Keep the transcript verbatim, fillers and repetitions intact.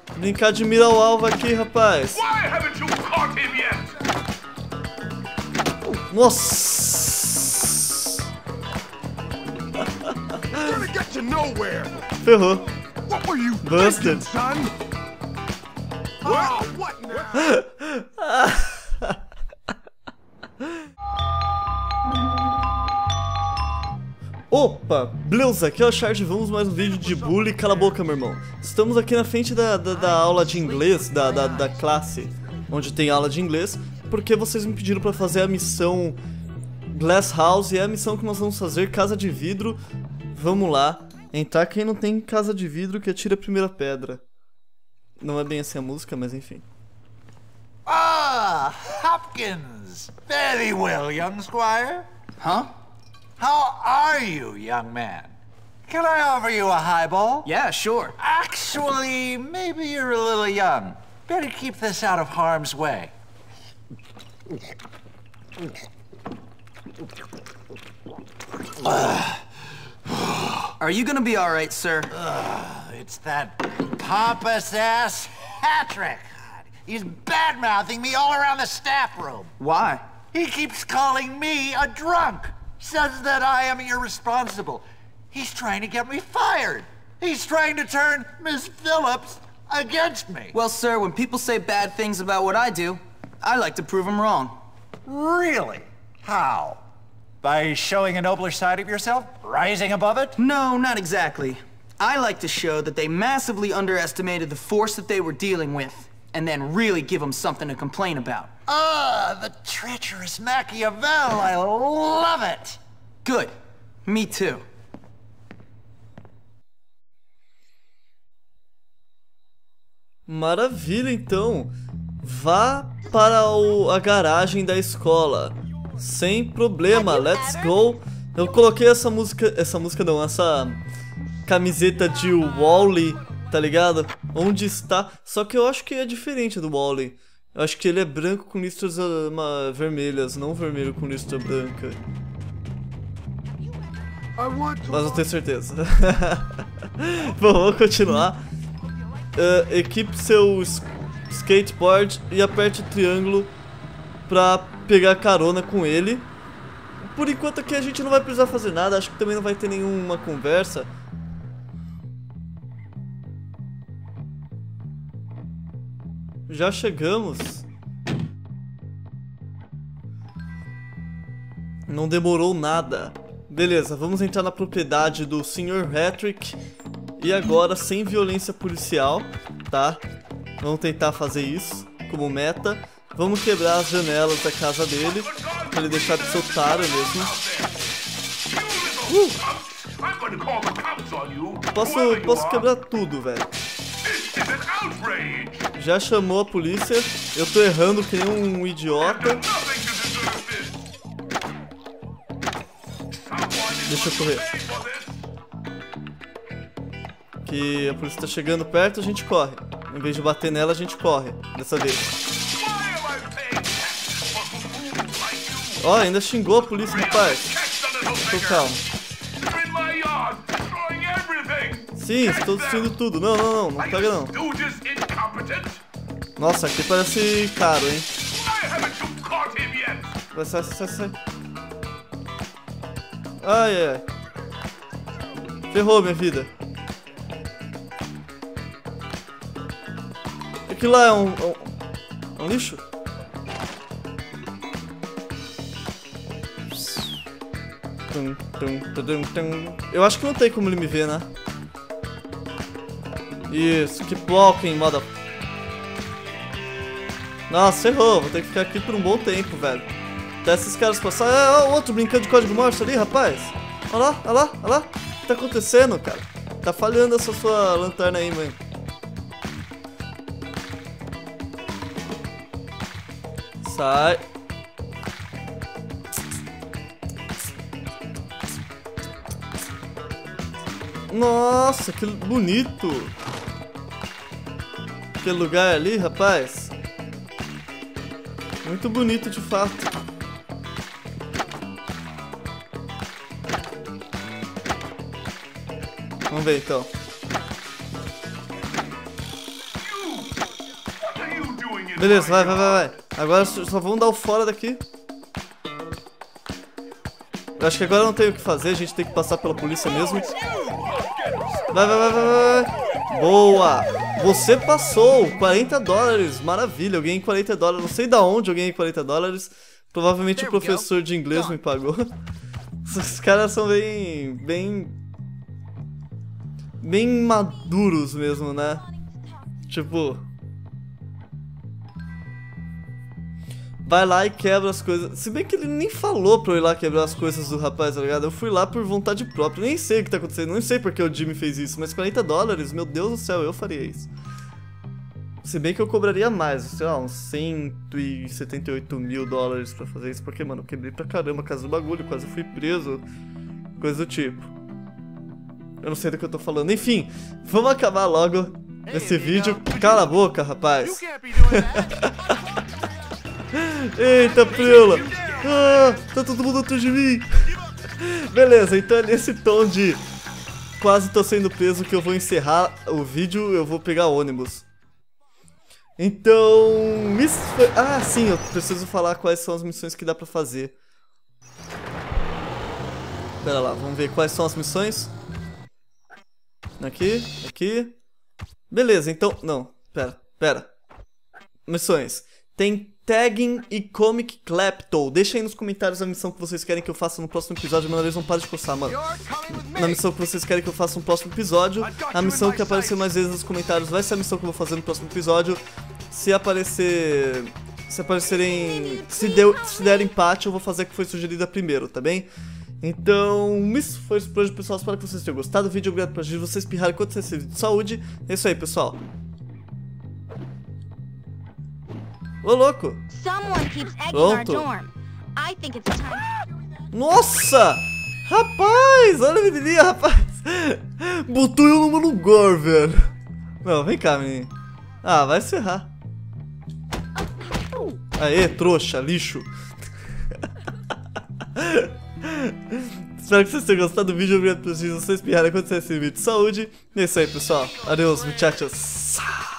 Brincar de mira ao alvo aqui, rapaz. Nossa! Ferrou. Busted. Opa, beleza, aqui é o Chart, vamos mais um vídeo de bullying. Cala a boca, meu irmão. Estamos aqui na frente da, da, da aula de inglês, da, da, da classe onde tem aula de inglês, porque vocês me pediram pra fazer a missão Glass House, e é a missão que nós vamos fazer, casa de vidro. Vamos lá, entrar quem não tem casa de vidro que atira a primeira pedra. Não é bem assim a música, mas enfim. Ah, Hopkins! Very well, young squire. Huh? How are you, young man? Can I offer you a highball? Yeah, sure. Actually, maybe you're a little young. Better keep this out of harm's way. Are you gonna be alright, sir? Uh, it's that pompous-ass Patrick. He's bad-mouthing me all around the staff room. Why? He keeps calling me a drunk. Says that I am irresponsible. He's trying to get me fired. He's trying to turn Miss Phillips against me. Well, sir, when people say bad things about what I do, I like to prove them wrong. Really? How? By showing a nobler side of yourself? Rising above it? No, not exactly. I like to show that they massively underestimated the force that they were dealing with, and then really give them something to complain about. Ah, the treacherous Machiavel. I love it. Good. Me too. Maravilha, então. Vá para o, a garagem da escola. Sem problema, let's go. Eu coloquei essa música, essa música não, essa camiseta de Wall-E, tá ligado? Onde está? Só que eu acho que é diferente do Wall-E. Eu acho que ele é branco com listras uh, vermelhas, não vermelho com listra branca. Mas não tenho certeza. Bom, vamos continuar. Uh, equipe seu skateboard e aperte o triângulo pra pegar carona com ele. Por enquanto aqui a gente não vai precisar fazer nada, acho que também não vai ter nenhuma conversa. Já chegamos. Não demorou nada. Beleza, vamos entrar na propriedade do senhor Patrick. E agora sem violência policial, tá? Vamos tentar fazer isso como meta. Vamos quebrar as janelas da casa dele, pra ele deixar de ser otário mesmo. Uh! Posso, posso quebrar tudo, velho. Já chamou a polícia. Eu tô errando que nem um idiota. Deixa eu correr. Que a polícia tá chegando perto, a gente corre. Em vez de bater nela, a gente corre. Dessa vez. Ó, oh, ainda xingou a polícia, rapaz. Tô calmo. Sim, estou destruindo tudo. Não, não, não, não pega não. Nossa, aqui parece caro, hein? Vai, sai, sai, sai. Ai, ai, ai. Ferrou minha vida. Aquilo lá é um, um, um lixo? Tum, tum, tum, tum. Eu acho que não tem como ele me ver, né? Isso, keep walking, mother. Nossa, errou. Vou ter que ficar aqui por um bom tempo, velho. Até esses caras passarem. Ah, o outro brincando de código morse ali, rapaz. Olha lá, olha lá, olha lá. O que tá acontecendo, cara? Tá falhando essa sua lanterna aí, mãe. Sai. Nossa, que bonito. Aquele lugar ali, rapaz. Muito bonito de fato. Vamos ver então. Beleza, vai, vai, vai, vai. Agora só vamos dar o fora daqui. Eu acho que agora não tem o que fazer, a gente tem que passar pela polícia mesmo. Vai, vai, vai, vai, vai. Boa! Você passou! quarenta dólares, maravilha. Eu ganhei quarenta dólares, não sei da onde eu ganhei quarenta dólares. Provavelmente o professor de inglês me pagou. Os caras são bem... Bem... Bem maduros mesmo, né? Tipo... Vai lá e quebra as coisas. Se bem que ele nem falou pra eu ir lá quebrar as coisas do rapaz, tá ligado? Eu fui lá por vontade própria. Nem sei o que tá acontecendo, nem sei porque o Jimmy fez isso. Mas quarenta dólares, meu Deus do céu, eu faria isso. Se bem que eu cobraria mais, sei lá, uns cento e setenta e oito mil dólares pra fazer isso. Porque, mano, eu quebrei pra caramba a casa do bagulho, quase fui preso. Coisa do tipo. Eu não sei do que eu tô falando. Enfim, vamos acabar logo esse vídeo. Cala a boca, rapaz. Eita, preula! Ah, tá todo mundo atrás de mim! Beleza, então é nesse tom de quase tô sendo preso que eu vou encerrar o vídeo, eu vou pegar ônibus. Então... Ah, sim, eu preciso falar quais são as missões que dá pra fazer. Pera lá, vamos ver quais são as missões. Aqui, aqui. Beleza, então... Não, pera, pera. Missões. Tem Tagging e Comic Klepto. Deixa aí nos comentários a missão que vocês querem que eu faça no próximo episódio. Mano, eles não param de coçar, mano. Na missão que vocês querem que eu faça no próximo episódio. A missão que aparecer mais vezes nos comentários vai ser a missão que eu vou fazer no próximo episódio. Se aparecer... Se aparecerem... Se, deu, se der empate, eu vou fazer a que foi sugerida primeiro, tá bem? Então, isso foi isso por hoje, pessoal. Espero que vocês tenham gostado do vídeo. Obrigado por assistir. Vocês espirraram enquanto vocês vídeo de saúde. É isso aí, pessoal. Ô, louco! Pronto. Nossa! Rapaz! Olha a menininha, rapaz! Botou eu numa lugar, velho. Não, vem cá, menino. Ah, vai se ferrar. Aê, trouxa, lixo. Espero que vocês tenham gostado do vídeo. Obrigado por assistir. Vocês espirraram enquanto vocês assistem o vídeo de saúde. É isso aí, pessoal. Adeus, muchachos.